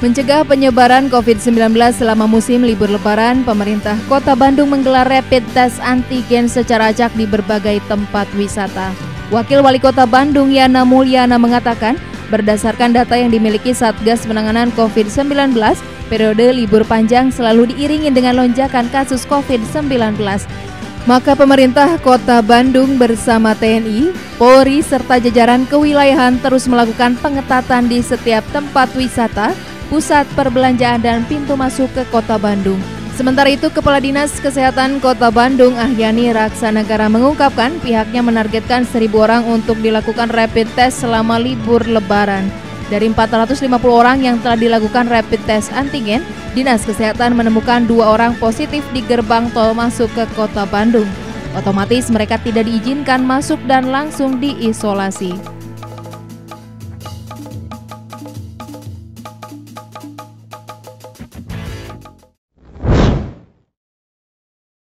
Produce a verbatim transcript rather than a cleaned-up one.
Mencegah penyebaran covid sembilan belas selama musim libur lebaran, pemerintah Kota Bandung menggelar rapid test antigen secara acak di berbagai tempat wisata. Wakil Wali Kota Bandung Yana Mulyana mengatakan, berdasarkan data yang dimiliki Satgas Penanganan covid sembilan belas, periode libur panjang selalu diiringi dengan lonjakan kasus covid sembilan belas. Maka pemerintah Kota Bandung bersama T N I, Polri, serta jajaran kewilayahan terus melakukan pengetatan di setiap tempat wisata, pusat perbelanjaan dan pintu masuk ke Kota Bandung. Sementara itu, Kepala Dinas Kesehatan Kota Bandung Ahyani Raksanagara mengungkapkan pihaknya menargetkan seribu orang untuk dilakukan rapid test selama libur lebaran. Dari empat ratus lima puluh orang yang telah dilakukan rapid test antigen, Dinas Kesehatan menemukan dua orang positif di gerbang tol masuk ke Kota Bandung. Otomatis mereka tidak diizinkan masuk dan langsung diisolasi.